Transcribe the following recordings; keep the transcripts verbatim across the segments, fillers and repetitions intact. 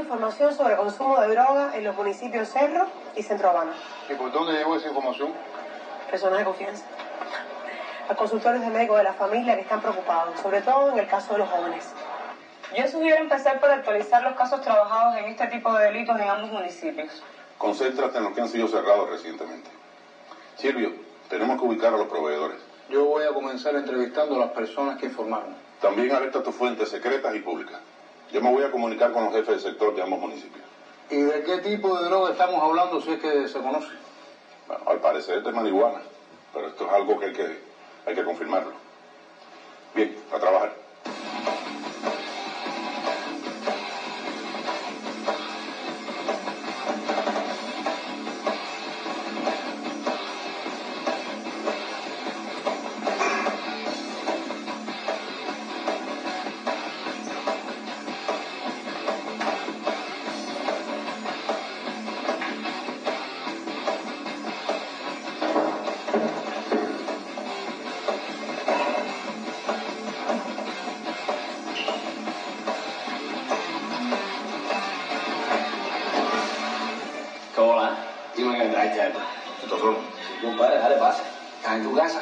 información sobre consumo de droga en los municipios Cerro y Centro Habana. ¿Y por dónde llegó esa información? Personas de confianza. A consultores de médicos de la familia que están preocupados, sobre todo en el caso de los jóvenes. Yo sugiero empezar por actualizar los casos trabajados en este tipo de delitos en ambos municipios. Concéntrate en los que han sido cerrados recientemente. Silvio, tenemos que ubicar a los proveedores. Yo voy a comenzar entrevistando a las personas que informaron. También alerta tus fuentes secretas y públicas. Yo me voy a comunicar con los jefes del sector de ambos municipios. ¿Y de qué tipo de droga estamos hablando si es que se conoce? Bueno, al parecer de marihuana, pero esto es algo que hay que, hay que confirmarlo. Bien, a trabajar. Hola, dime que me traes algo. ¿Esto solo? Compadre, dale pase. ¿Estás en tu casa?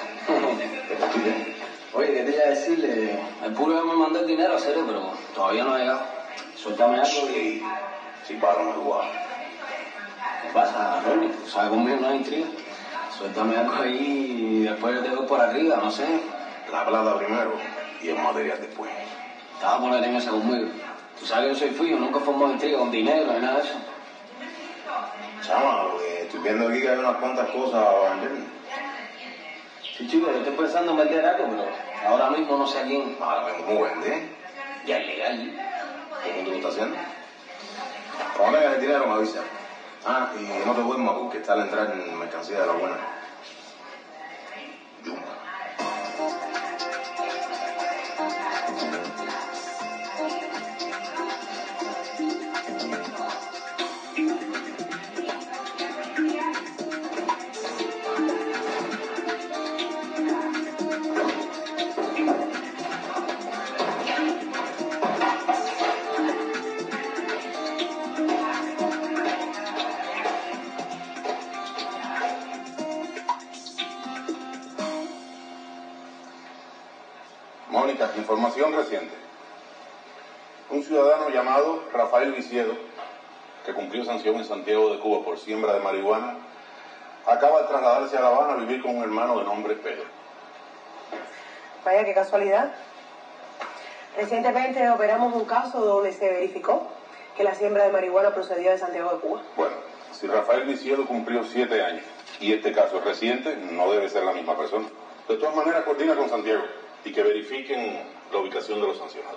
Oye, ¿qué te iba a decirle? El puro ya me mandó el dinero, serio, pero todavía no ha llegado. Suéltame algo y... Sí, para no jugar. ¿Qué pasa, Rolly? ¿Tú sabes conmigo no hay intriga? Suéltame algo ahí y después yo te doy por arriba, no sé. La plata primero y el material después. Te vas a poner en esa conmigo. Tú sabes que yo soy frío, nunca formo intriga con dinero ni nada de eso. Chama, lo que estoy viendo aquí que hay unas cuantas cosas a vender. Sí, chico, yo estoy pensando en vender algo, pero ahora mismo no sé a quién. Ahora mismo, ¿cómo vende? Ya es legal. ¿Cómo tú lo estás haciendo? Cuando tengas el dinero me avisa. Ah, y no te duermas porque está al entrar en mercancía de la buena. Yumba. Mónica, información reciente. Un ciudadano llamado Rafael Viciedo, que cumplió sanción en Santiago de Cuba por siembra de marihuana, acaba de trasladarse a La Habana a vivir con un hermano de nombre Pedro. Vaya, qué casualidad. Recientemente operamos un caso donde se verificó que la siembra de marihuana procedía de Santiago de Cuba. Bueno, si Rafael Viciedo cumplió siete años y este caso es reciente, no debe ser la misma persona. De todas maneras, coordina con Santiago y que verifiquen la ubicación de los sancionados.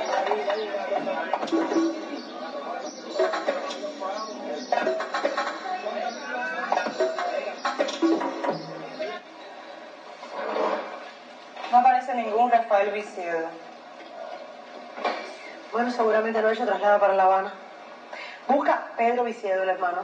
No aparece ningún Rafael Viciedo. Bueno, seguramente no ha hecho traslado para La Habana. Busca Pedro Viciedo, el hermano.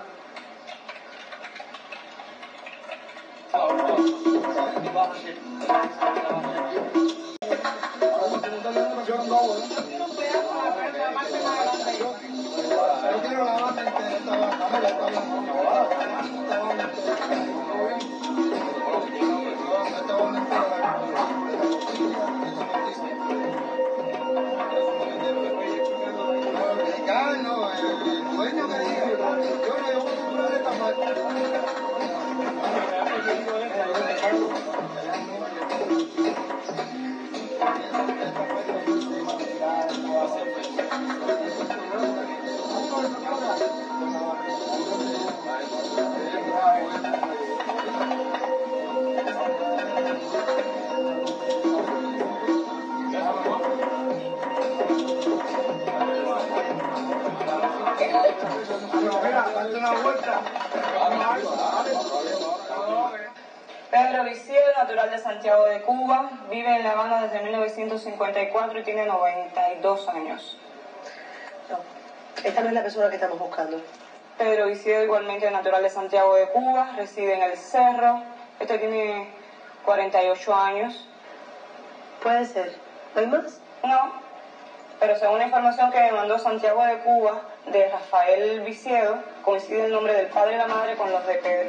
Pedro Viciedo, natural de Santiago de Cuba, vive en La Habana desde mil novecientos cincuenta y cuatro y tiene noventa y dos años. No, esta no es la persona que estamos buscando. Pedro Viciedo, igualmente natural de Santiago de Cuba, reside en El Cerro. Este tiene cuarenta y ocho años. Puede ser. ¿No hay más? No, pero según la información que me mandó Santiago de Cuba, de Rafael Viciedo, coincide el nombre del padre y la madre con los de Pedro.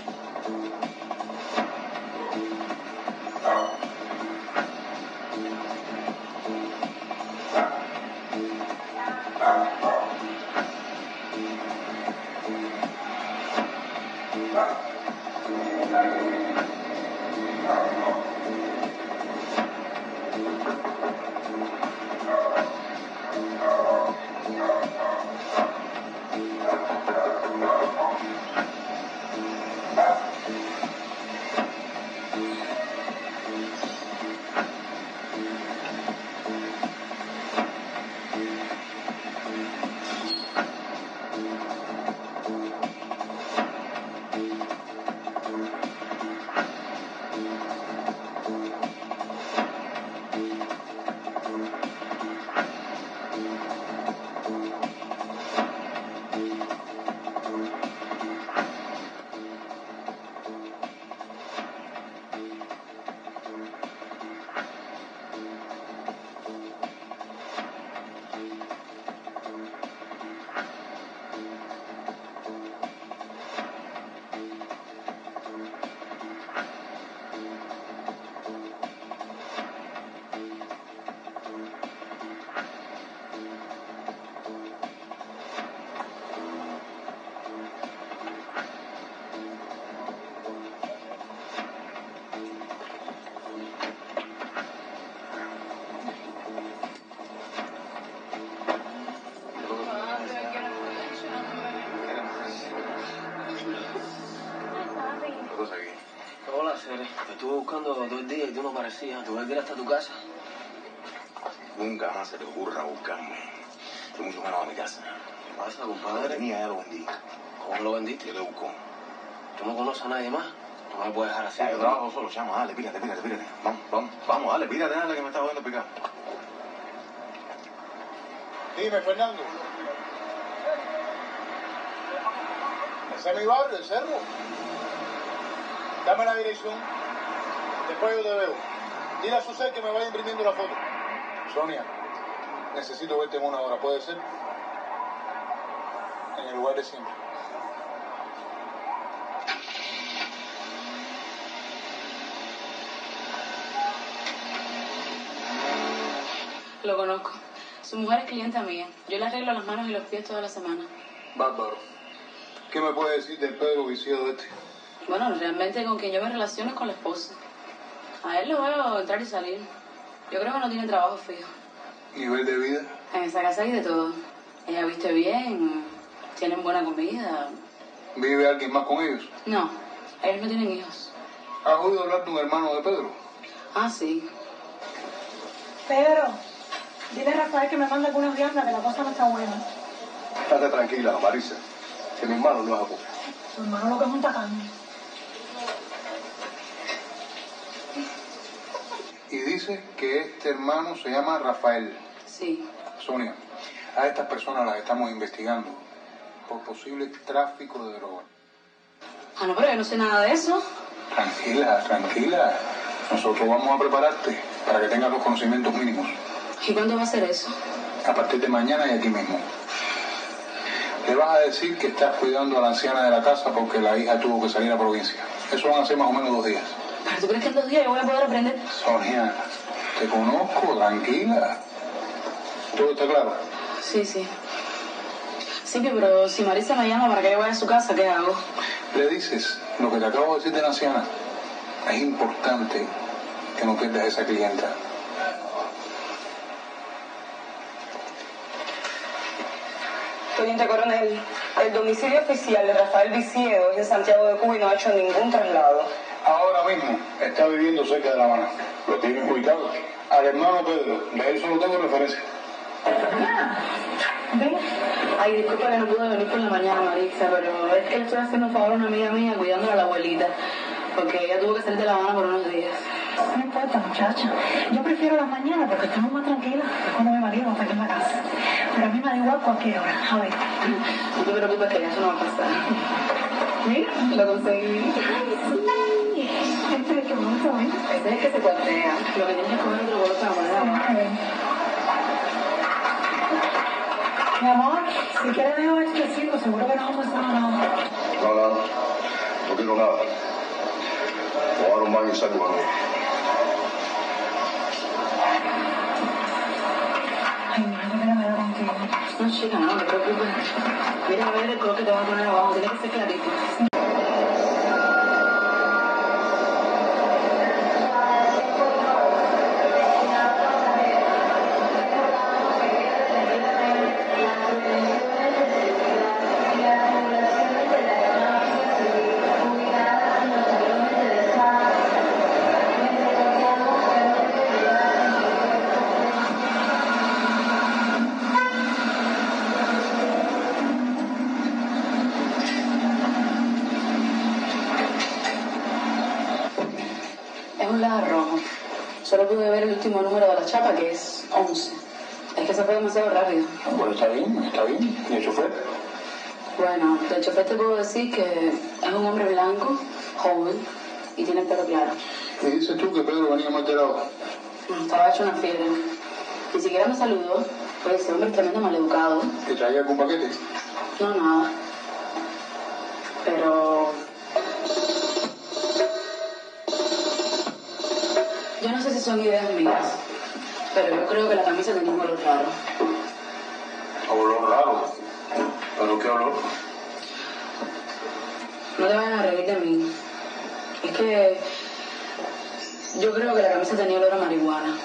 Hola, Cere. Te estuve buscando todo el día y tú no parecías. ¿Tú ves que ir hasta tu casa? Nunca más se te ocurra buscarme. Tú mucho menos a mi casa. ¿Qué pasa, Lo compadre? tenía, ya lo vendí. ¿Cómo lo vendiste? Yo te busco. ¿Tú no conoces a nadie más? No me puedes dejar así. Ya, yo ¿verdad? trabajo solo, chama, dale, pírate, pírate, pírate. Vamos, vamos, vamos, dale, pírate, dale, que me está volviendo picar. Dime, Fernando. Ese es mi barrio, el cerro. Dame la dirección. Después yo te veo. Dile a Susel que me vaya imprimiendo la foto. Sonia, necesito verte en una hora, ¿puede ser? En el lugar de siempre. Lo conozco. Su mujer es clienta mía. Yo le arreglo las manos y los pies toda la semana. Bárbaro. ¿Qué me puede decir del Pedro Viciedo este? Bueno, realmente con quien yo me relaciono es con la esposa. A él lo veo entrar y salir. Yo creo que no tiene trabajo fijo. ¿Nivel de vida? En esa casa hay de todo. Ella viste bien, tienen buena comida. ¿Vive alguien más con ellos? No, ellos no tienen hijos. ¿Has oído hablar de un hermano de Pedro? Ah, sí. Pedro, dile a Rafael que me mande algunas viandas, que la cosa no está buena. Estate tranquila, Marisa, que mi hermano no es apuro. Su hermano lo que es un tacán. Y dice que este hermano se llama Rafael. Sí. Sonia, a estas personas las estamos investigando por posible tráfico de droga. Ah, no, pero yo no sé nada de eso. Tranquila, tranquila. Nosotros vamos a prepararte para que tengas los conocimientos mínimos. ¿Y cuándo va a ser eso? A partir de mañana y aquí mismo. Le vas a decir que estás cuidando a la anciana de la casa porque la hija tuvo que salir a provincia. Eso van a ser más o menos dos días. ¿Pero tú crees que en dos días yo voy a poder aprender? Sonia, te conozco, tranquila. ¿Todo está claro? Sí, sí. Sí, pero si Marisa me llama para que yo vaya a su casa, ¿qué hago? Le dices lo que te acabo de decir de la anciana. Es importante que no pierdas esa clienta. Teniente Coronel, el domicilio oficial de Rafael Viciedo es en Santiago de Cuba y no ha hecho ningún traslado. Ahora mismo está viviendo cerca de La Habana. ¿Lo tienes ubicado? Al hermano Pedro. De él solo tengo referencia. ¿Ven? Ay, disculpa que no pude venir por la mañana, Marisa, pero es que le estoy haciendo un favor a una amiga mía cuidándola a la abuelita, porque ella tuvo que salir de La Habana por unos días. No importa, muchacha. Yo prefiero las mañanas porque estamos más tranquilas. Es cuando mi marido va a estar en la casa. Pero a mí me da igual cualquier hora. A ver. No te preocupes que ya eso no va a pasar. Mira, lo conseguí. Sí. Este es el que me gusta, ¿ven? Ese es el que se cuartea. Lo que tienes que coger otro bolso para poner abajo. Mi amor, si quieres ¿Qué le dejo a este chico? Seguro que no vamos a hacer nada. No, no, no quiero nada. Voy a dar un baño y salgo de nuevo. Ay, mira, que me la veo contigo. No, chica, no, no te preocupes. Mira, a ver el color que te voy a poner abajo. Tiene que ser clarito. Es un laja rojo. Solo pude ver el último número de la chapa, que es once. Es que se fue demasiado rápido. Bueno, está bien, está bien. ¿Y el chofer? Bueno, del chofer te puedo decir que es un hombre blanco, joven, y tiene el pelo claro. ¿Y dices tú que Pedro venía mal alterado? Estaba hecho una fiebre. Ni siquiera me saludó. Pues ese hombre es tremendo maleducado. ¿Te traía algún paquete? No, nada. Pero... yo no sé si son ideas mías, pero yo creo que la camisa tenía un olor raro. Olor raro. ¿Pero qué olor? No te vayas a reír de mí. Es que yo creo que la camisa tenía olor a marihuana.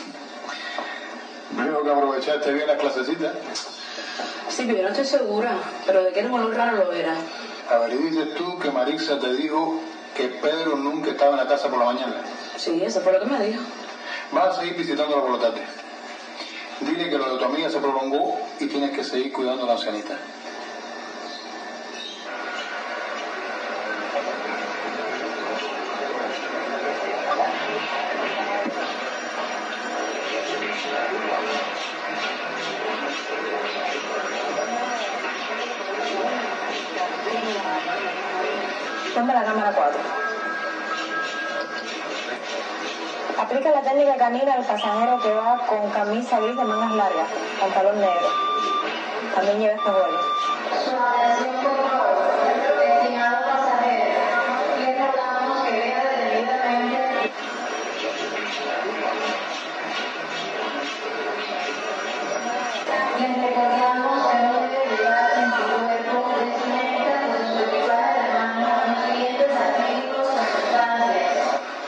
Veo que aprovechaste bien las clasecitas. Sí, pero yo no estoy segura, pero de que era un olor raro lo era. A ver, y dices tú que Marixa te dijo que Pedro nunca estaba en la casa por la mañana. Sí, eso fue lo que me dijo. Vas a seguir visitándola por la tarde. Dile que lo de tu amiga se prolongó y tienes que seguir cuidando a la ancianita. Ponme la cámara cuatro. Aplica la técnica canina al pasajero que va con camisa gris de mangas largas, pantalón negro. También lleva espejuelos. Su atención, por favor. Estimado pasajero, le rogamos que vea detenidamente. Les recordamos que no debe llevar en su cuerpo vestimenta de su equipaje de mano los siguientes artículos o sustancias.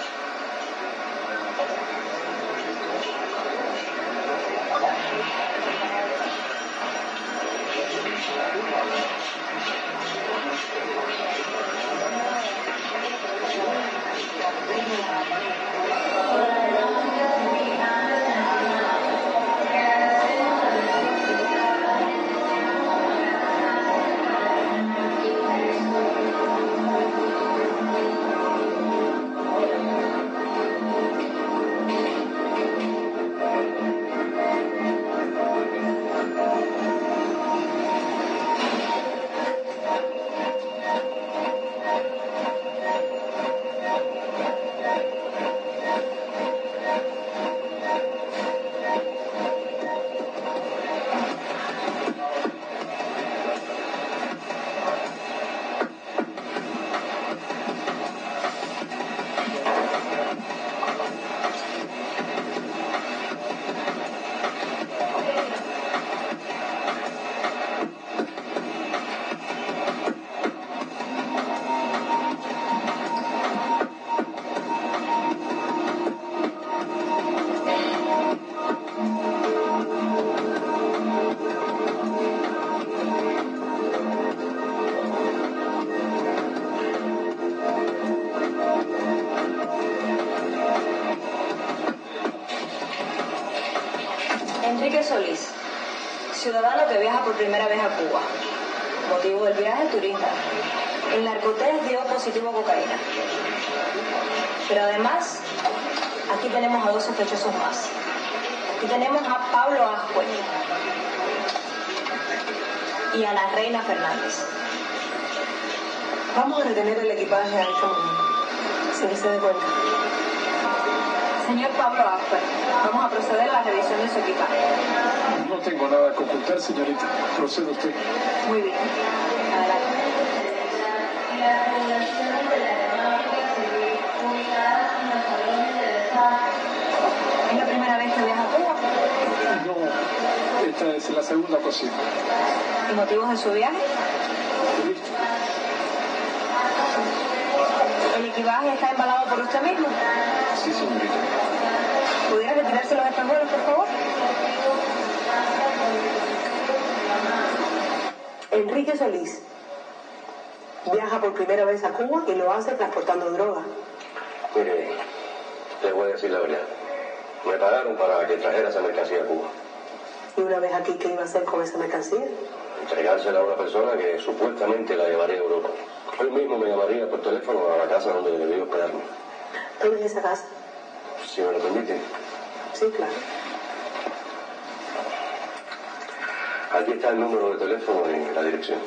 Enrique Solís, ciudadano que viaja por primera vez a Cuba. Motivo del viaje, turista. El narcotest dio positivo a cocaína. Pero además, aquí tenemos a dos sospechosos más. Aquí tenemos a Pablo Ascue y a la Reina Fernández. Vamos a detener el equipaje a esta mujer, sin que se dé cuenta. Señor Pablo Ascue, vamos a proceder a la revisión de su equipaje. No tengo nada que ocultar, señorita. Proceda usted. Muy bien. Adelante. Las regulaciones de la económica civil publicadas en los salones de despacho. ¿Es la primera vez que viaja a Cuba? No, esta es la segunda ocasión. ¿Y motivos de su viaje? Listo. ¿El equipaje está embalado por usted mismo? Sí, señorita. ¿Pudiera retirarse los espejuelos, por favor? Enrique Solís viaja por primera vez a Cuba y lo hace transportando droga. Mire, les voy a decir la verdad. Me pagaron para que trajera esa mercancía a Cuba. Y una vez aquí, ¿qué iba a hacer con esa mercancía? Entregársela a una persona que supuestamente la llevaría a Europa. Hoy mismo me llamaría por teléfono a la casa donde debí hospedarme. ¿Dónde es esa casa? Si me lo permite. Sí, claro. Aquí está el número de teléfono y la dirección.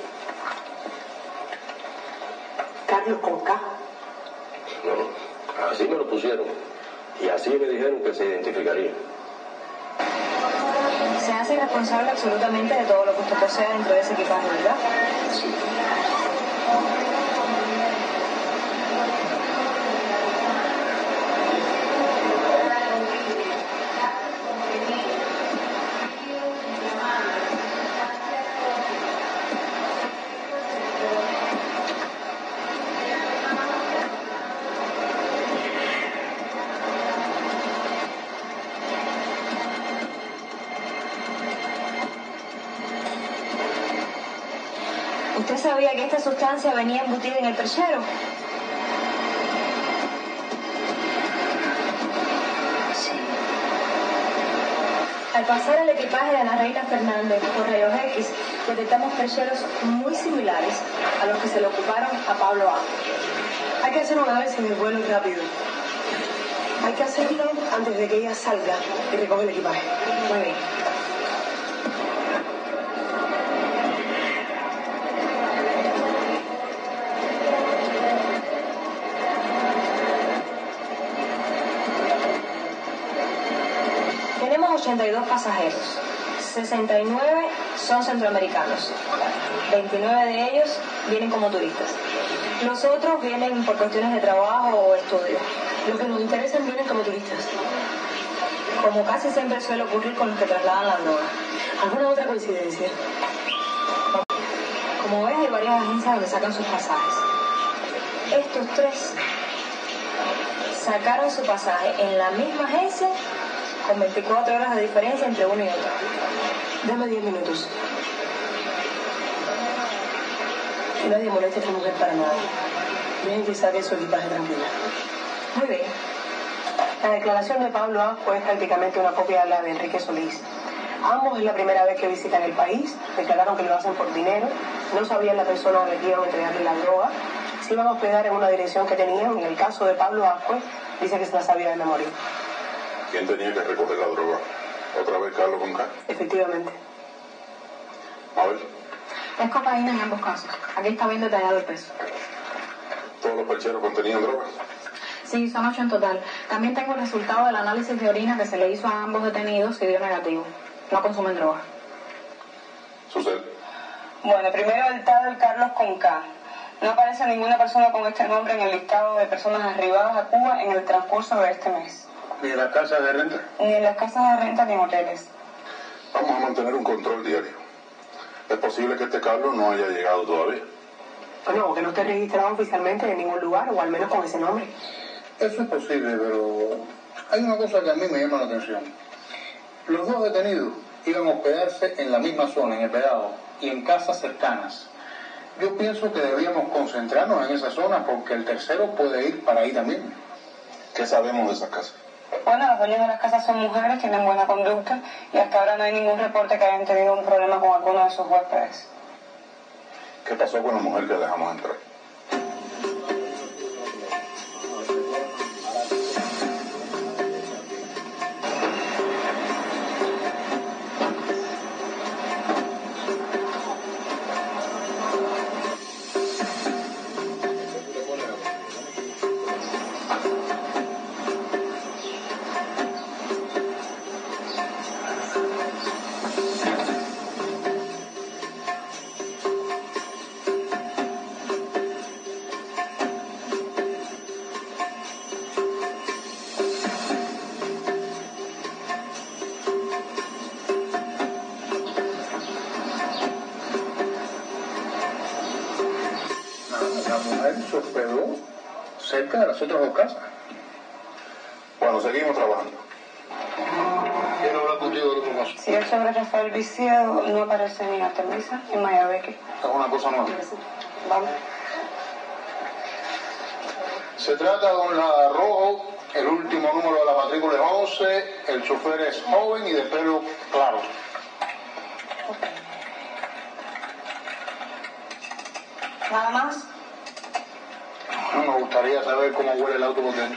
Carlos con K. No, así me lo pusieron. Y así me dijeron que se identificaría. Se hace responsable absolutamente de todo lo que usted posea dentro de ese equipaje, ¿verdad? Sí. ¿Usted sabía que esta sustancia venía embutida en el perchero? Sí. Al pasar el equipaje de la reina Fernández por rayos X, detectamos percheros muy similares a los que se le ocuparon a Pablo A. Hay que hacer un análisis del vuelo rápido. Hay que hacerlo antes de que ella salga y recoge el equipaje. Muy bien. Tenemos ochenta y dos pasajeros. sesenta y nueve son centroamericanos. veintinueve de ellos vienen como turistas. Los otros vienen por cuestiones de trabajo o estudio. Los que nos interesan vienen como turistas. Como casi siempre suele ocurrir con los que trasladan la droga. ¿Alguna otra coincidencia? Como ves, hay varias agencias donde sacan sus pasajes. Estos tres sacaron su pasaje en la misma agencia con veinticuatro horas de diferencia entre uno y otro. Dame diez minutos. Que nadie moleste a esta mujer para nada. Dejen que saque su equipaje tranquila. Muy bien. La declaración de Pablo A. fue prácticamente una copia de la de Enrique Solís. Ambos es la primera vez que visitan el país, declararon que lo hacen por dinero, no sabían la persona a la que iban a entregarle la droga, se iban a hospedar en una dirección que tenían. En el caso de Pablo Ascue, dice que se la sabía de memoria. ¿Quién tenía que recoger la droga? ¿Otra vez Carlos con K? Efectivamente. A ver, Es cocaína en ambos casos. Aquí está bien detallado el peso. ¿todos los percheros contenían droga? Sí, son ocho en total. También tengo el resultado del análisis de orina que se le hizo a ambos detenidos y dio negativo. No consumen droga. Sucede. Bueno, primero el tal Carlos con K. No aparece ninguna persona con este nombre en el listado de personas arribadas a Cuba en el transcurso de este mes. ¿Ni en las casas de renta? Ni en las casas de renta ni en hoteles. Vamos a mantener un control diario. Es posible que este Carlos no haya llegado todavía. Bueno, o que no esté registrado oficialmente en ningún lugar, o al menos con ese nombre. Eso es posible, pero hay una cosa que a mí me llama la atención. Los dos detenidos iban a hospedarse en la misma zona, en el Vedado, y en casas cercanas. Yo pienso que deberíamos concentrarnos en esa zona porque el tercero puede ir para ahí también. ¿Qué sabemos de esas casas? Bueno, los dueños de las casas son mujeres, tienen buena conducta y hasta ahora no hay ningún reporte que hayan tenido un problema con alguno de sus huéspedes. ¿Qué pasó con la mujer que dejamos entrar? mujer se hospedó cerca de las otras dos casas. Bueno, seguimos trabajando. Quiero hablar contigo de otro caso. Si el sobre Rafael Viciado no aparece ni en Artemisa ni en Mayabeque. Es una cosa nueva. Vamos. Se trata de un Lada rojo, el último número de la matrícula es once, el chofer es joven y de pelo claro. ¿Nada más? No, me gustaría saber cómo huele el auto por dentro.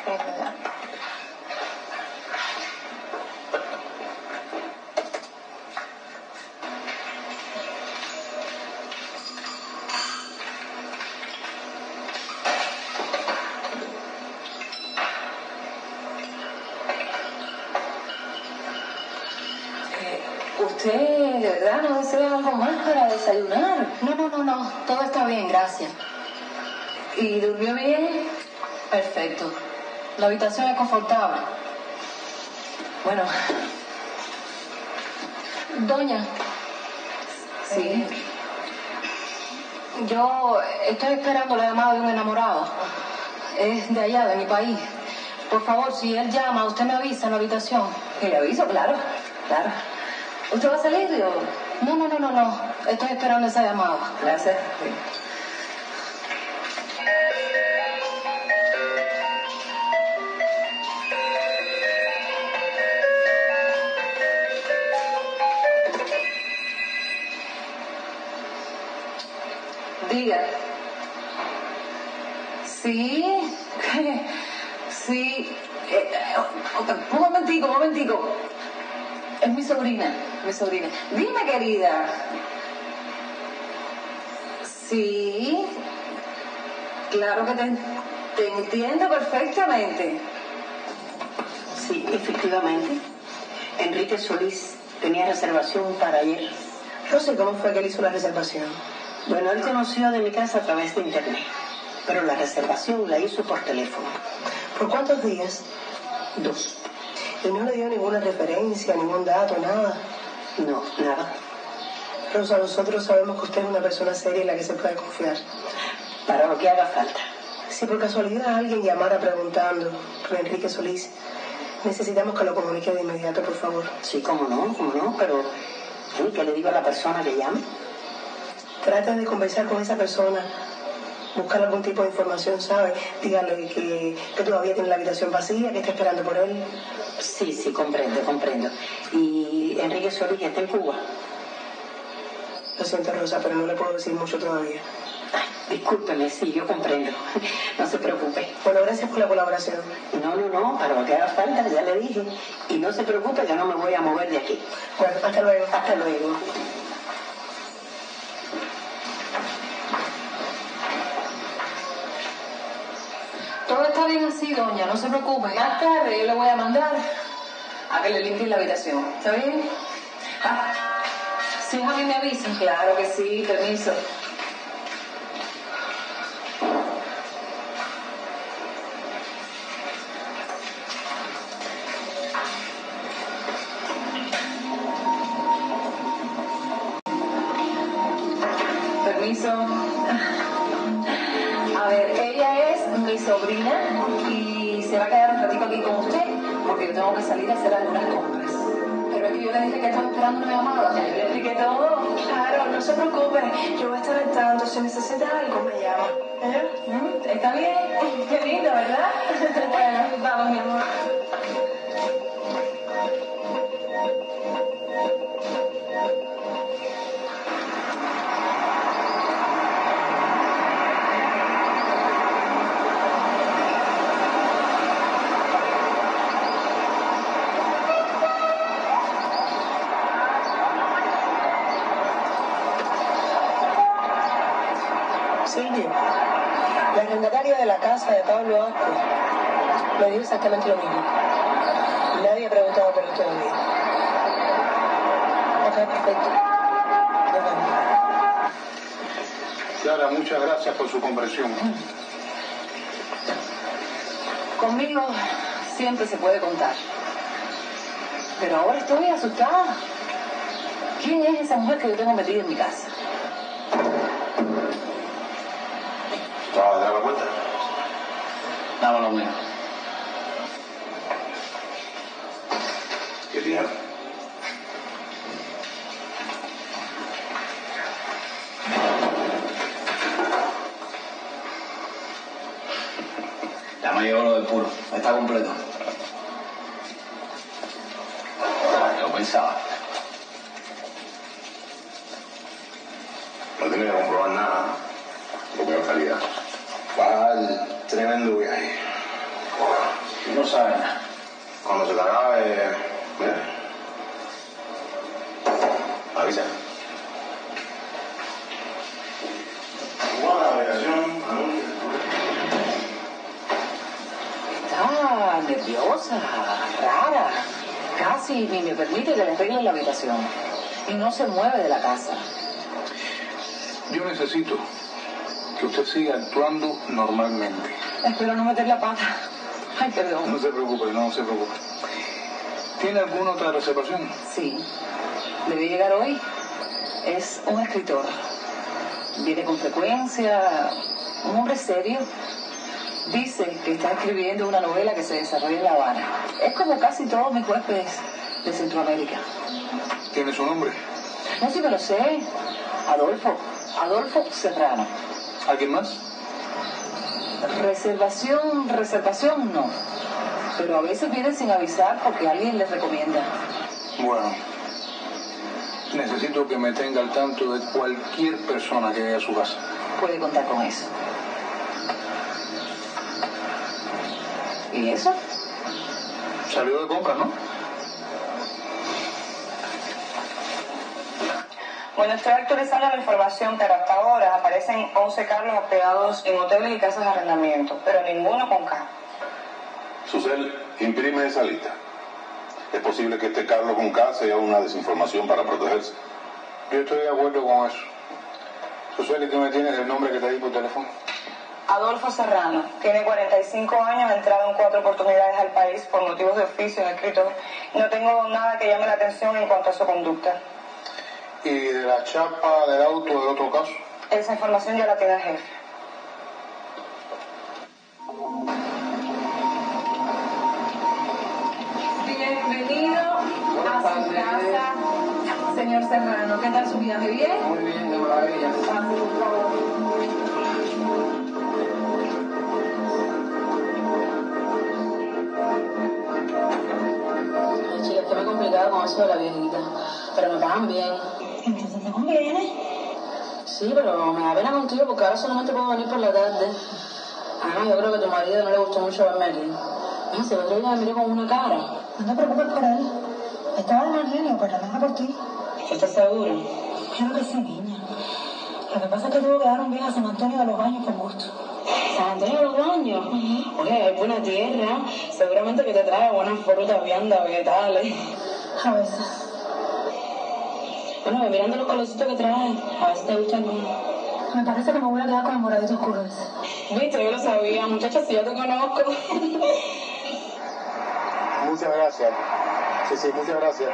¿Usted, de verdad, no desea algo más para desayunar? No, no, no, no. Todo está bien, gracias. ¿Y durmió bien? Perfecto. La habitación es confortable. Bueno. Doña. Sí. Eh, yo estoy esperando la llamada de un enamorado. Es de allá, de mi país. Por favor, si él llama, usted me avisa en la habitación. Y le aviso, claro, claro. ¿Usted va a salir o...? No, no, no, no, no. Estoy esperando esa llamada. Gracias. Sí. Diga. Sí, sí. Eh, un momentico, un momentico. Es mi sobrina, mi sobrina. Dime, querida. Sí. Claro que te, te entiendo perfectamente. Sí, efectivamente. Enrique Solís tenía reservación para ayer. No sé cómo fue que él hizo la reservación. Bueno, él conoció de mi casa a través de internet, pero la reservación la hizo por teléfono. ¿Por cuántos días? Dos. ¿Y no le dio ninguna referencia, ningún dato, nada? No, nada. Rosa, nosotros sabemos que usted es una persona seria en la que se puede confiar. Para lo que haga falta. Si por casualidad alguien llamara preguntando por Enrique Solís, necesitamos que lo comunique de inmediato, por favor. Sí, cómo no, cómo no, pero ¿qué le digo a la persona que llame? Trata de conversar con esa persona, buscar algún tipo de información, ¿sabe? Dígale que, que todavía tiene la habitación vacía, que está esperando por él. Sí, sí, comprendo, comprendo. ¿Y Enrique Solís está en Cuba? Lo siento, Rosa, pero no le puedo decir mucho todavía. Ay, discúlpeme, sí, yo comprendo. No se preocupe. Bueno, gracias por la colaboración. No, no, no, para lo que haga falta, ya le dije. Y no se preocupe, yo no me voy a mover de aquí. Bueno, hasta luego. Hasta luego. Todo está bien así, doña, no se preocupe. Más tarde yo le voy a mandar a que le limpie la habitación. ¿Está bien? Ah, si es a mí me avisan. Claro que sí, permiso. Permiso. A ver, ella es mi sobrina y se va a quedar un ratito aquí con usted porque yo tengo que salir a hacer algunas compras. Pero es que yo le dije que estaba esperando una llamada. Ya yo le expliqué todo. Claro, no se preocupe. Yo voy a estar al tanto. Si necesita algo, me llama. ¿Eh? ¿Está bien? Qué lindo, ¿verdad? Bueno, vamos, mi amor. Silvia, la arrendataria de la casa de Pablo Asco me dijo exactamente lo mismo. Nadie ha preguntado por él todavía. Ok, perfecto. Nos vemos. Clara, muchas gracias por su comprensión. Conmigo siempre se puede contar. Pero ahora estoy asustada. ¿Quién es esa mujer que yo tengo metida en mi casa? dinero. Ya me llegó lo del puro. Está completo. Yo pensaba. No tiene que comprobar nada. Lo peor calidad. Va a dar tremendo viaje. No sabe nada. Cuando se te acabe, mira. Avisa. Buena navegación, Está nerviosa, rara. Casi ni me permite que le arregle la habitación. Y no se mueve de la casa. Yo necesito que usted siga actuando normalmente. Espero no meter la pata. Ay, perdón. No se preocupe, no se preocupe. ¿Tiene alguna otra reservación? Sí. Debe llegar hoy. Es un escritor. Viene con frecuencia. Un hombre serio. Dice que está escribiendo una novela que se desarrolla en La Habana. Es como casi todos mis huéspedes de Centroamérica. ¿Tiene su nombre? No, sí me lo sé. Adolfo. Adolfo Serrano. ¿Alguien más? Reservación, reservación no. Pero a veces viene sin avisar porque alguien les recomienda. Bueno, necesito que me tenga al tanto de cualquier persona que llegue a su casa. Puede contar con eso. ¿Y eso? Salió de compras, ¿no? Bueno, estoy actualizando la información, pero hasta ahora aparecen once Carlos hospedados en hoteles y casas de arrendamiento, pero ninguno con K. Susel, imprime esa lista. Es posible que este Carlos con K sea una desinformación para protegerse. Yo estoy de acuerdo con eso. Susel, ¿tú me tienes el nombre que te di por teléfono? Adolfo Serrano, tiene cuarenta y cinco años, ha entrado en cuatro oportunidades al país por motivos de oficio en escritor. No tengo nada que llame la atención en cuanto a su conducta. ¿Y de la chapa del auto del otro caso? Esa información ya la tiene el jefe. Bienvenido a su casa, señor Serrano. ¿Qué tal su viaje? ¿Bien? Muy bien, de maravilla. Pase, por favor. Ay, chica, es que me he complicado con eso de la viejita. Pero me pagan bien. Entonces te conviene. Sí, pero me da pena contigo porque ahora solamente puedo venir por la tarde. Además, yo creo que a tu marido no le gustó mucho verme aquí. No sé, el otro día me miró con una cara. No te preocupes por él. Estaba de mal genio, pero nada por ti. ¿Estás segura? Claro que sí, niña. Lo que pasa es que tuvo que dar un viaje a San Antonio de los Baños con gusto. ¿San Antonio de los Baños? Uh-huh. Oye, hay buena tierra. Seguramente que te trae buenas frutas, viandas, vegetales. A veces. Bueno, ve mirando los colorcitos que trae. A ver si te gusta alguno. Me parece que me voy a quedar con el moradito oscuro ese. Viste, yo lo sabía. Muchacha, si yo te conozco. Muchas gracias. Sí, sí, muchas gracias.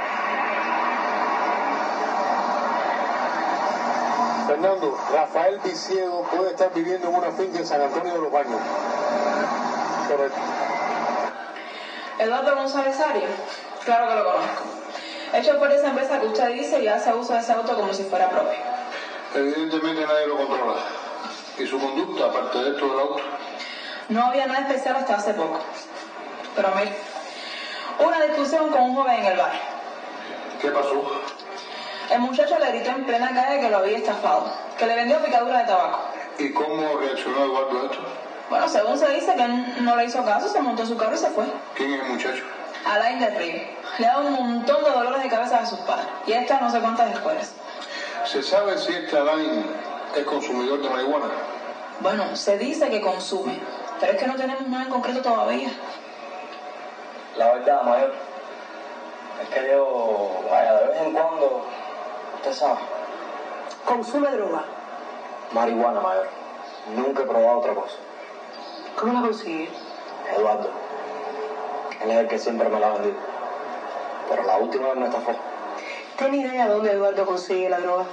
Fernando, Rafael Viciego puede estar viviendo en una finca en San Antonio de los Baños. Correcto. Eduardo González Arias. Claro que lo conozco. Hecho por esa empresa que usted dice y hace uso de ese auto como si fuera propio. Evidentemente nadie lo controla. ¿Y su conducta, aparte de esto del auto? No había nada especial hasta hace poco. Pero mire, una discusión con un joven en el bar. ¿Qué pasó? El muchacho le gritó en plena calle que lo había estafado, que le vendió picadura de tabaco. ¿Y cómo reaccionó Eduardo a esto? Bueno, según se dice que él no le hizo caso, se montó en su carro y se fue. ¿Quién es el muchacho? Alain del Río. Le da un montón de dolores de cabeza a sus padres. Y esta no sé cuántas escuelas. ¿Se sabe si este Alain es consumidor de marihuana? Bueno, se dice que consume, pero es que no tenemos nada en concreto todavía. La verdad, mayor, es que yo, vaya, de vez en cuando, usted sabe. ¿Consume droga? Marihuana, mayor. Nunca he probado otra cosa. ¿Cómo la consigue? Eduardo. Él es el que siempre me la ha vendido. Pero la última vez me estafó. ¿Tiene idea dónde Eduardo consigue la droga?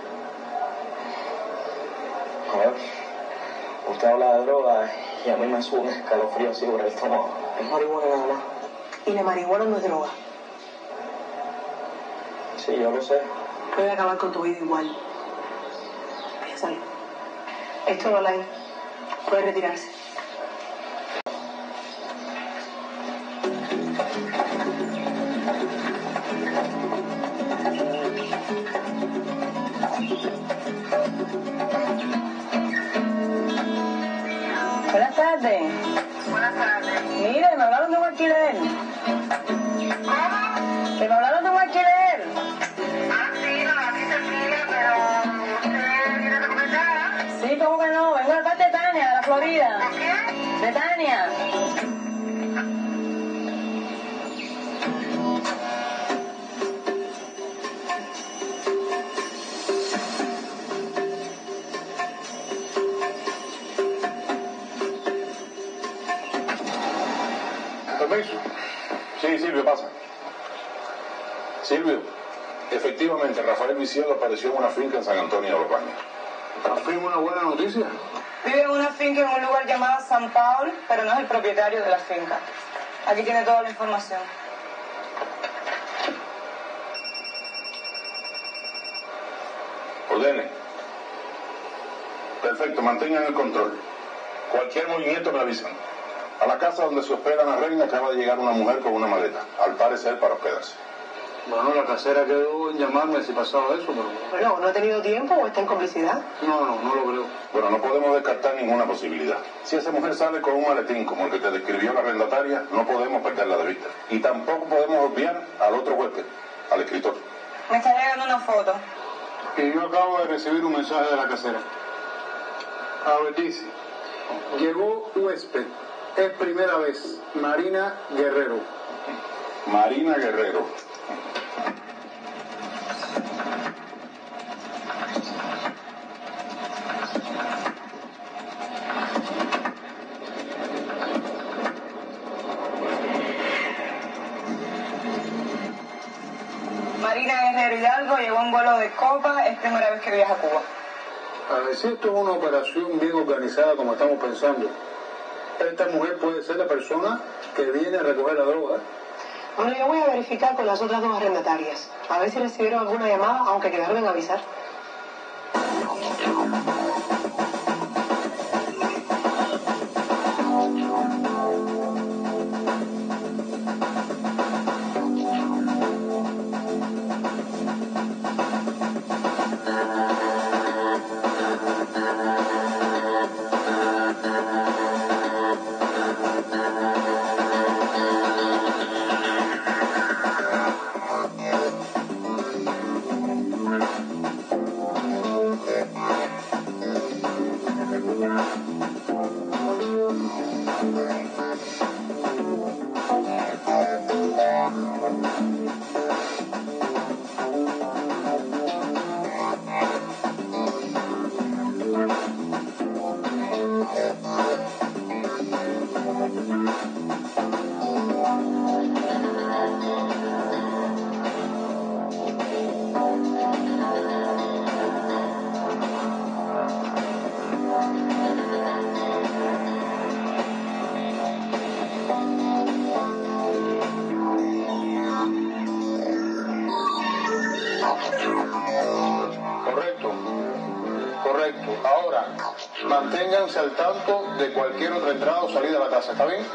A ver, usted habla de droga y a mí me sube un escalofrío así por el estómago. Es marihuana nada más. Y la marihuana no es droga. Sí, yo lo sé. Puede acabar con tu vida igual. Piénsalo. Es todo, Alain. Puede retirarse. Buenas tardes. Buenas tardes. Mire, me hablaron de un alquiler. ¿Cómo? Que me hablaron de un alquiler. Ah, sí, no, aquí se alquila, pero usted viene recomendada. Sí, ¿cómo que no? Vengo de parte de Tania, de la Florida. ¿Por qué? De Tania. Permiso. Sí, Silvio, pasa. Silvio, efectivamente, Rafael Viciado apareció en una finca en San Antonio de los Baños. ¿Al fin una buena noticia? Vive en una finca en un lugar llamado San Paul, pero no es el propietario de la finca. Aquí tiene toda la información. Ordene. Perfecto, mantengan el control. Cualquier movimiento me avisan. A la casa donde se hospeda la reina acaba de llegar una mujer con una maleta, al parecer para hospedarse. Bueno, la casera quedó en llamarme si pasaba eso, pero... Bueno, ¿no ha tenido tiempo o está en complicidad? No, no, no lo creo. Bueno, no podemos descartar ninguna posibilidad. Si esa mujer sale con un maletín como el que te describió la arrendataria, no podemos perderla de vista. Y tampoco podemos obviar al otro huésped, al escritor. Me está llegando una foto. Y yo acabo de recibir un mensaje de la casera. A ver, dice, llegó huésped, es primera vez, Marina Guerrero. Marina Guerrero. Marina Guerrero Hidalgo llegó en vuelo de Copa, es primera vez que viaja a Cuba. A ver si esto es una operación bien organizada como estamos pensando. Esta mujer puede ser la persona que viene a recoger la droga. Bueno, yo voy a verificar con las otras dos arrendatarias. A ver si recibieron alguna llamada, aunque quedaron en avisar. Correcto, correcto. Ahora, manténganse al tanto de cualquier otra entrada o salida de la casa, ¿está bien?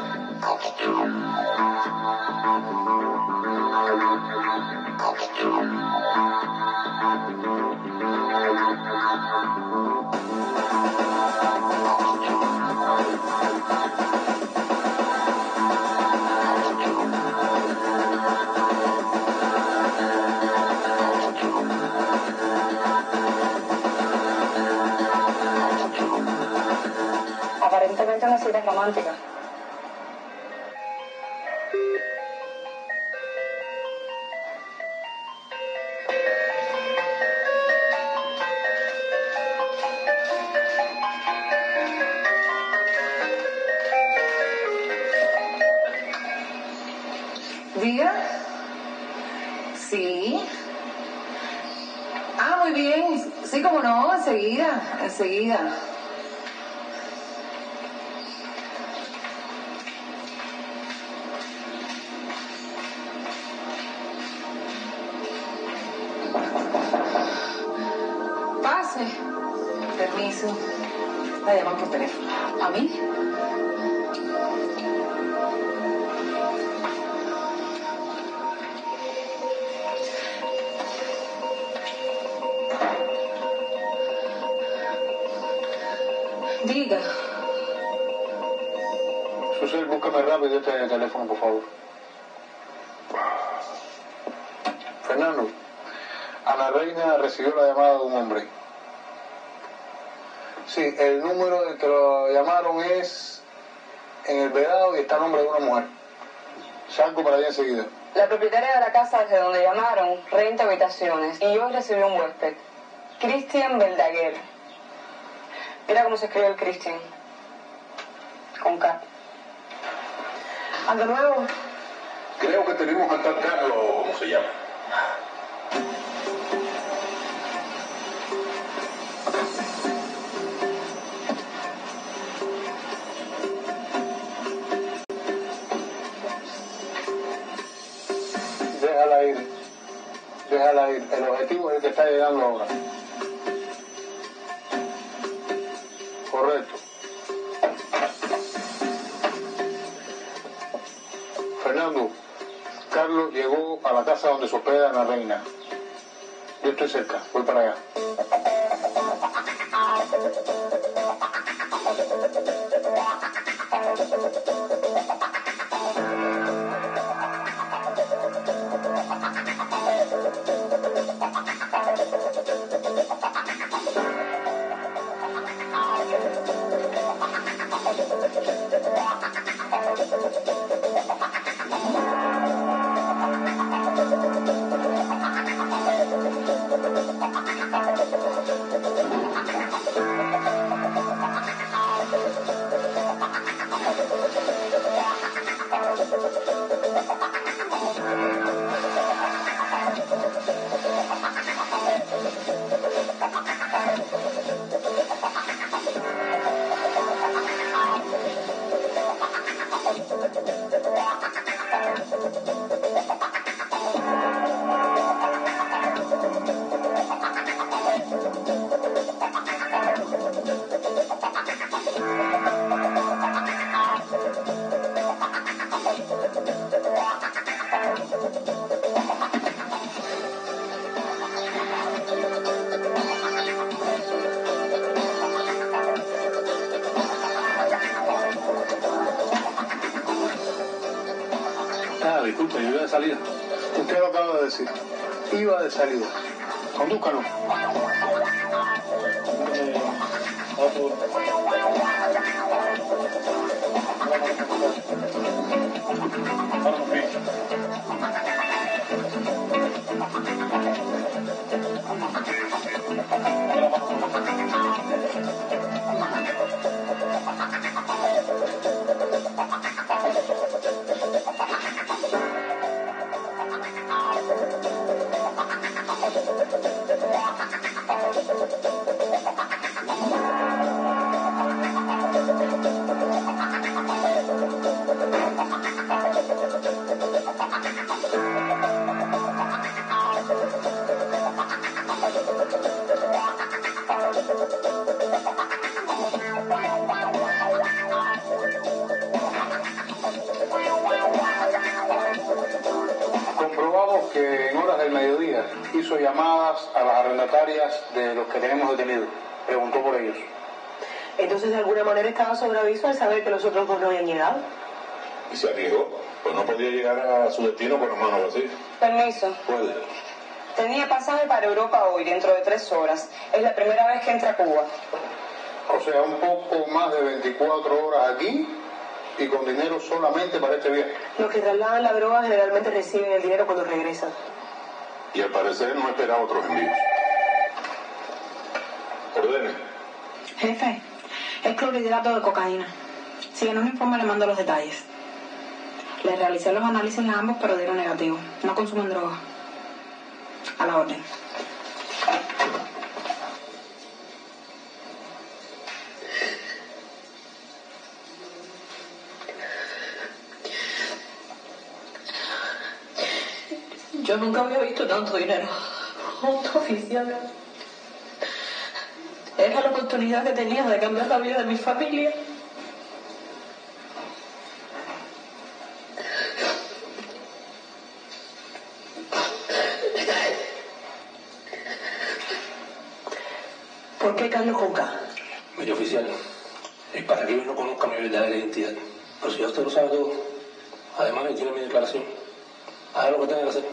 Aparentemente una cita romántica. ¿Diga? Sí. Ah, muy bien. Sí, como no, enseguida, enseguida. pase. Permiso. La llaman por teléfono. ¿A mí? Diga. Susel, búscame rápido este teléfono, por favor. Fernando, Ana Reina recibió la llamada de un hombre. Sí, el número del que lo llamaron es en el Vedado y está el nombre de una mujer. Salgo para allá enseguida. La propietaria de la casa desde donde llamaron renta habitaciones y hoy recibió un huésped, Cristian Beldaguer. Mira cómo se escribe el Cristian. Con K. ¿Algo nuevo? Creo que tenemos a tal Carlos, ¿cómo se llama? Déjala ir. Déjala ir. El objetivo es el que está llegando ahora. Correcto. Fernando, Carlos llegó a la casa donde se hospeda Ana Reina. Yo estoy cerca, voy para allá. Ah, disculpe, yo iba de salida. Usted lo acaba de decir. Iba de salida. Condúzcalo. Comprobamos que en horas del mediodía hizo llamadas a las arrendatarias de los que tenemos detenidos. Preguntó por ellos. Entonces, de alguna manera estaba sobre aviso al saber que los otros dos no habían llegado. Y se arriesgó, pues no podía llegar a su destino con las manos vacías. Permiso. Puede. Tenía pasaje para Europa hoy, dentro de tres horas. Es la primera vez que entra a Cuba. O sea, un poco más de veinticuatro horas aquí y con dinero solamente para este viaje. Los que trasladan la droga generalmente reciben el dinero cuando regresan. Y al parecer no esperaba otros envíos. Ordene. Jefe, es clorhidrato de cocaína. Si en un informe le mando los detalles. Le realicé los análisis a ambos, pero dieron negativo. No consumen droga. A la orden. Yo nunca había visto tanto dinero junto, oficial. Era la oportunidad que tenía de cambiar la vida de mi familia. ¿Por qué Carlos con K? Medio oficial, es para que ellos no conozcan mi verdadera identidad. Pero si ya usted lo sabe todo, además me tiene mi declaración. Haga lo que tenga que hacer.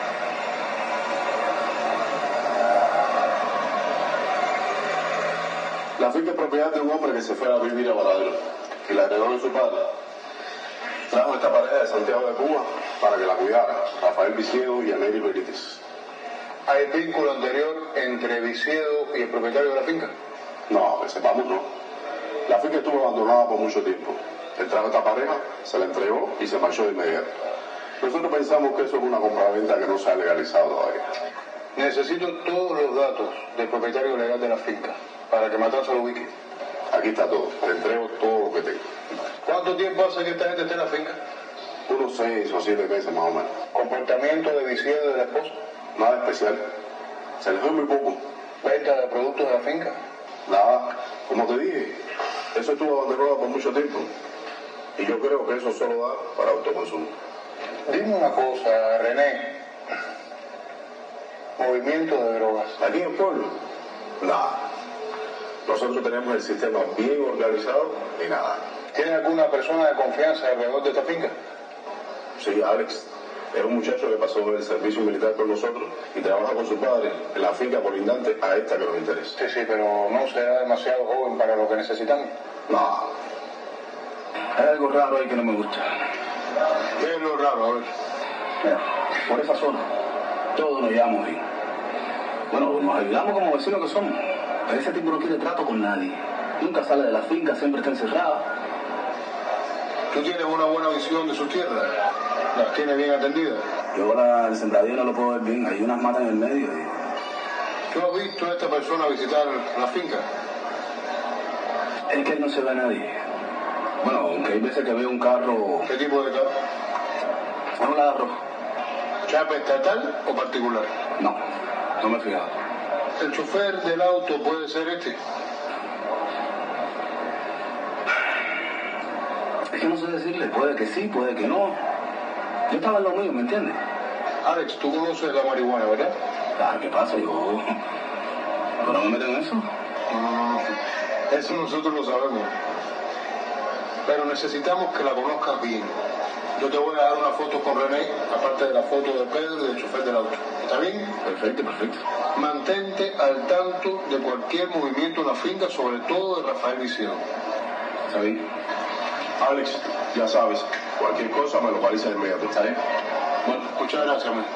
La finca es propiedad de un hombre que se fue a vivir a Varadero y la heredó de su padre. Trajo esta pareja de Santiago de Cuba para que la cuidara, Rafael Viciedo y Anery Benítez. ¿Hay vínculo anterior entre Viciedo y el propietario de la finca? No, que sepamos no. La finca estuvo abandonada por mucho tiempo. Él trajo esta pareja, se la entregó y se marchó de inmediato. Nosotros pensamos que eso es una compraventa que no se ha legalizado todavía. Necesito todos los datos del propietario legal de la finca para que Matanza lo ubique. Aquí está todo, te entrego todo lo que tengo. ¿Cuánto tiempo hace que esta gente esté en la finca? Unos seis o siete meses más o menos. ¿Comportamiento de Viciedo y de la esposa? Nada especial. Se les dio muy poco. ¿Venta de productos de la finca? Nada. Como te dije, eso estuvo abandonado por mucho tiempo. Y yo creo que eso solo da para autoconsumo. Dime una cosa, René. Movimiento de drogas. ¿Aquí en el pueblo? Nada. Nosotros tenemos el sistema bien organizado y nada. ¿Tiene alguna persona de confianza alrededor de esta finca? Sí, Alex. Es un muchacho que pasó el servicio militar con nosotros y trabaja con su padre en la finca colindante a esta que nos interesa. Sí, sí, pero no será demasiado joven para lo que necesitamos. No. Hay algo raro ahí que no me gusta. ¿Qué es lo raro? A ver. Mira, por esa zona, todos nos llevamos bien. Bueno, nos ayudamos como vecinos que somos. Pero ese tipo no quiere trato con nadie. Nunca sale de la finca, siempre está encerrado. ¿Tú tienes una buena visión de sus tierras? ¿Las tienes bien atendidas? Yo la, el sembradío no lo puedo ver bien, hay unas matas en el medio. Y... ¿Tú has visto a esta persona visitar la finca? Es que no se ve a nadie. Bueno, aunque hay veces que veo un carro... ¿Qué tipo de carro? Un ladro. ¿Chapa estatal o particular? No, no me he fijado. ¿El chofer del auto puede ser este? Es que no sé decirle, puede que sí, puede que no. Yo estaba en lo mío, ¿me entiendes? Alex, tú conoces la marihuana, ¿verdad? Claro, ¿qué pasa? Yo... ¿Pero no me meten en eso? No, no, no. Eso nosotros lo sabemos. Pero necesitamos que la conozcas bien. Yo te voy a dar una foto con René, aparte de la foto de Pedro y del chofer del auto. ¿Está bien? Perfecto, perfecto. Mantente al tanto de cualquier movimiento en la finca, sobre todo de Rafael Viciedo. ¿Está bien? Alex, ya sabes, cualquier cosa me localiza de inmediato, ¿está bien? Bueno, muchas gracias, man.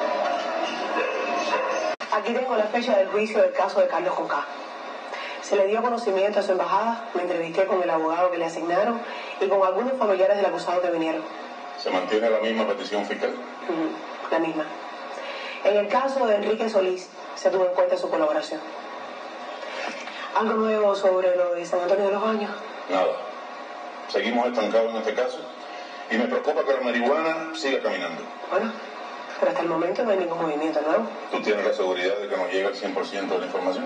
Aquí tengo la fecha del juicio del caso de Carlos con K. Se le dio conocimiento a su embajada, me entrevisté con el abogado que le asignaron y con algunos familiares del acusado que vinieron. ¿Se mantiene la misma petición fiscal? Uh-huh, la misma. En el caso de Enrique Solís, se tuvo en cuenta su colaboración. ¿Algo nuevo sobre lo de San Antonio de los Baños? Nada. Seguimos estancados en este caso y me preocupa que la marihuana siga caminando. Bueno, pero hasta el momento no hay ningún movimiento nuevo. ¿Tú tienes la seguridad de que nos llega el cien por ciento de la información?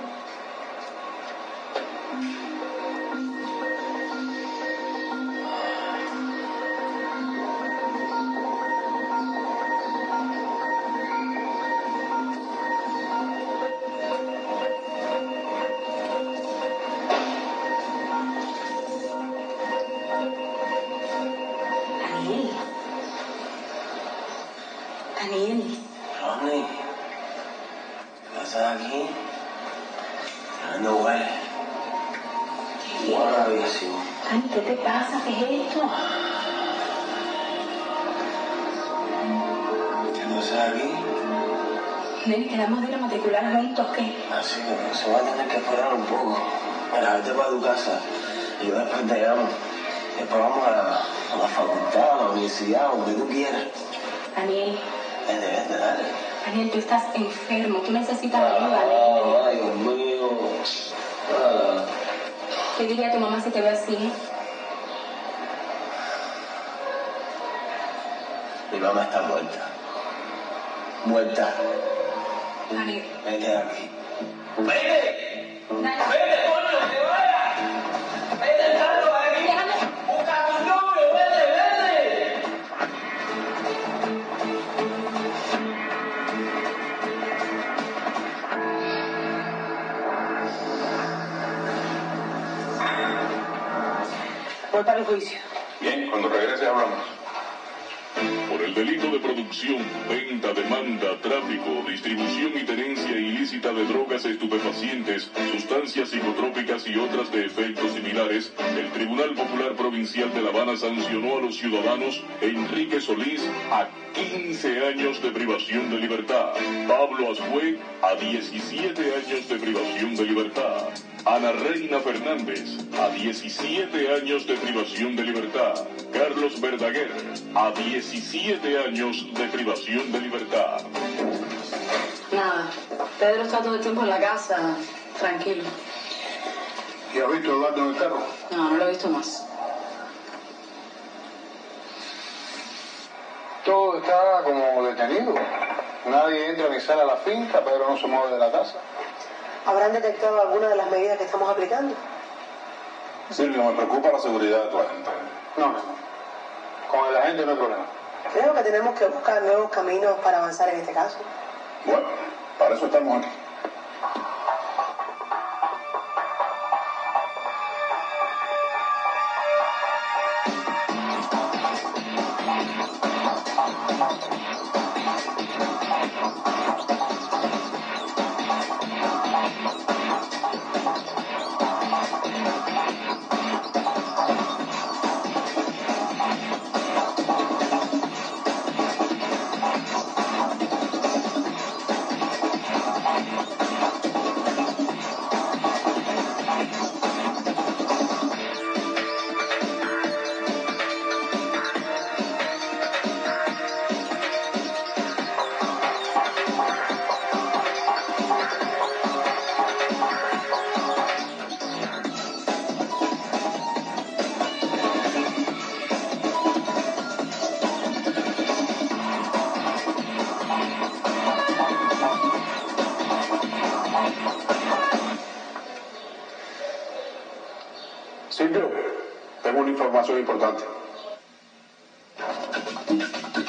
Daniel. Ronnie, ¿qué haces aquí? ¿Dónde huele? Huele rarísimo. Dani, ¿qué te pasa? ¿Qué es esto? ¿Qué no haces aquí? Neni, quedamos de ir a matricular juntos, ¿qué? Así que se va a tener que esperar un poco. Mira, vete para tu casa y yo después te llamo. Después vamos a la, a la facultad, a la universidad, donde tú quieras. Daniel. Vete, vete, dale. Daniel, tú estás enfermo, tú necesitas Ah, ayuda, nene. ay, Dios mío. Ah. ¿Qué diría tu mamá si te ve así? Mi mamá está muerta. Muerta. Daniel. Vete de aquí. ¡Vete! ¡Vete, coño! Voy para el juicio. Bien, cuando regrese hablamos. Por el delito de producción, venta, demanda, tráfico, distribución y tenencia ilícita de drogas estupefacientes, sustancias psicotrópicas y otras de efectos similares, el Tribunal Popular Provincial de La Habana sancionó a los ciudadanos Enrique Solís a quince años de privación de libertad, Pablo Ascue a diecisiete años de privación de libertad, Ana Reina Fernández a diecisiete años de privación de libertad, Carlos Verdaguer a diecisiete años de privación de libertad. Nada, Pedro está todo el tiempo en la casa, tranquilo. ¿Y has visto a Eduardo en el carro? No, no lo he visto más. Todo está como detenido. Nadie entra ni sale a la finca, Pedro no se mueve de la casa. ¿Habrán detectado alguna de las medidas que estamos aplicando? Silvio, me preocupa la seguridad de tu agente. No, no. Con el agente no hay problema. Creo que tenemos que buscar nuevos caminos para avanzar en este caso. Bueno, para eso estamos aquí. Silvio, tengo una información importante.